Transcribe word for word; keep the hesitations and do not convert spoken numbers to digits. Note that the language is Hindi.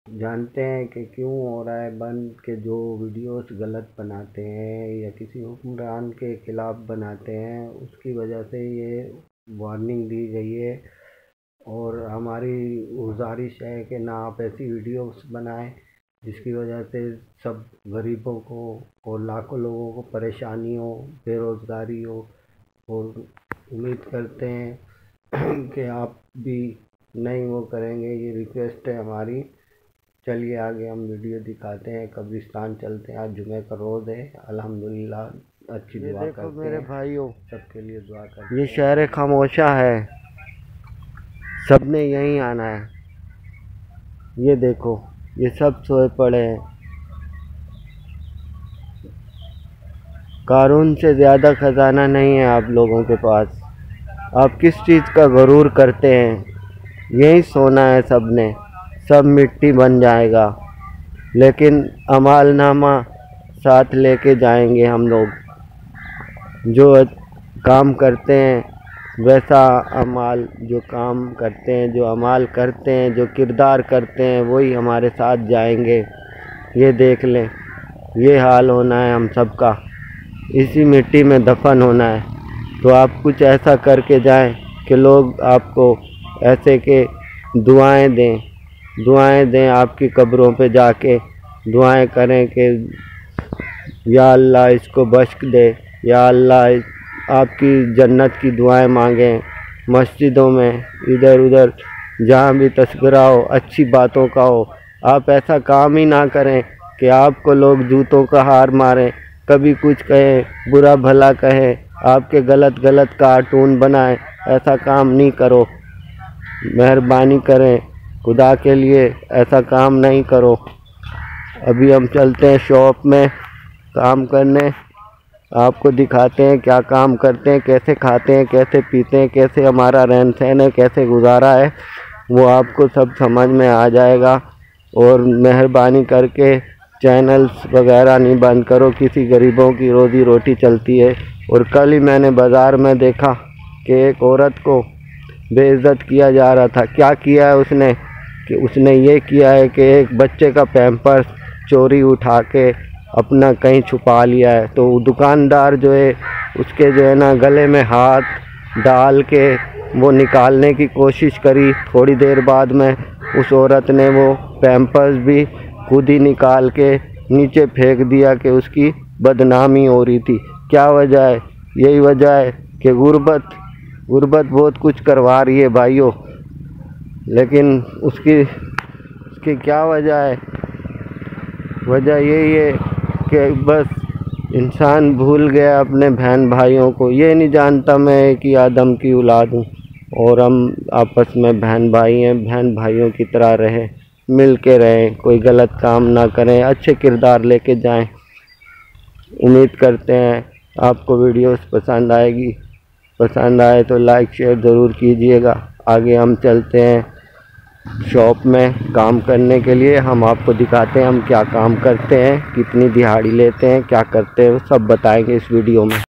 जानते हैं कि क्यों हो रहा है बंद, के जो वीडियोस गलत बनाते हैं या किसी हुक्मरान के ख़िलाफ़ बनाते हैं उसकी वजह से ये वार्निंग दी गई है। और हमारी गुजारिश है कि ना आप ऐसी वीडियोस बनाएं जिसकी वजह से सब गरीबों को और लाखों लोगों को परेशानी हो, बेरोज़गारी हो। और उम्मीद करते हैं कि आप भी नहीं वो करेंगे, ये रिक्वेस्ट है हमारी। चलिए आगे हम वीडियो दिखाते हैं। कब्रिस्तान चलते हैं, आज जुमे का रोज़ है। अल्हम्दुलिल्लाह अच्छी दुआ करते हैं। मेरे भाइयों सबके लिए दुआ करते हैं। ये शहर खामोशा है, सबने यहीं आना है। ये देखो, ये सब सोए पड़े हैं। कारून से ज़्यादा ख़जाना नहीं है आप लोगों के पास। आप किस चीज़ का गुरूर करते हैं? यही सोना है सबने, सब मिट्टी बन जाएगा, लेकिन अमालनामा साथ लेके जाएंगे हम लोग। जो काम करते हैं वैसा अमाल, जो काम करते हैं, जो अमाल करते हैं, जो किरदार करते हैं, वही हमारे साथ जाएंगे। ये देख लें, ये हाल होना है हम सब का, इसी मिट्टी में दफन होना है। तो आप कुछ ऐसा करके जाएं कि लोग आपको ऐसे के दुआएं दें, दुआएं दें आपकी कब्रों पे जाके दुआएं करें कि या अल्लाह इसको बख्श दे, या अल्लाह आपकी जन्नत की दुआएं मांगें। मस्जिदों में इधर उधर जहाँ भी तस्करा हो, अच्छी बातों का हो। आप ऐसा काम ही ना करें कि आपको लोग जूतों का हार मारें, कभी कुछ कहें, बुरा भला कहें, आपके गलत गलत कार्टून बनाएं। ऐसा काम नहीं करो, मेहरबानी करें, खुदा के लिए ऐसा काम नहीं करो। अभी हम चलते हैं शॉप में काम करने, आपको दिखाते हैं क्या काम करते हैं, कैसे खाते हैं, कैसे पीते हैं, कैसे हमारा रहन सहन है, कैसे गुजारा है, वो आपको सब समझ में आ जाएगा। और मेहरबानी करके चैनल्स वगैरह नहीं बंद करो, किसी गरीबों की रोज़ी रोटी चलती है। और कल ही मैंने बाज़ार में देखा कि एक औरत को बेइज्जत किया जा रहा था। क्या किया है उसने कि उसने ये किया है कि एक बच्चे का पैम्पर्स चोरी उठा के अपना कहीं छुपा लिया है। तो दुकानदार जो है उसके जो है ना गले में हाथ डाल के वो निकालने की कोशिश करी। थोड़ी देर बाद में उस औरत ने वो पैम्पर्स भी खुद ही निकाल के नीचे फेंक दिया कि उसकी बदनामी हो रही थी। क्या वजह है? यही वजह है कि गुर्बत गुर्बत बहुत कुछ करवा रही है भाइयों। लेकिन उसकी उसकी क्या वजह है? वजह यही है कि बस इंसान भूल गया अपने बहन भाइयों को। ये नहीं जानता मैं कि आदम की औलाद हूँ और हम आपस में बहन भाई हैं। बहन भाइयों की तरह रहें, मिल के रहें, कोई गलत काम ना करें, अच्छे किरदार लेके जाएं। उम्मीद करते हैं आपको वीडियोस पसंद आएगी। पसंद आए तो लाइक शेयर ज़रूर कीजिएगा। आगे हम चलते हैं शॉप में काम करने के लिए। हम आपको दिखाते हैं हम क्या काम करते हैं, कितनी दिहाड़ी लेते हैं, क्या करते हैं, सब बताएंगे इस वीडियो में।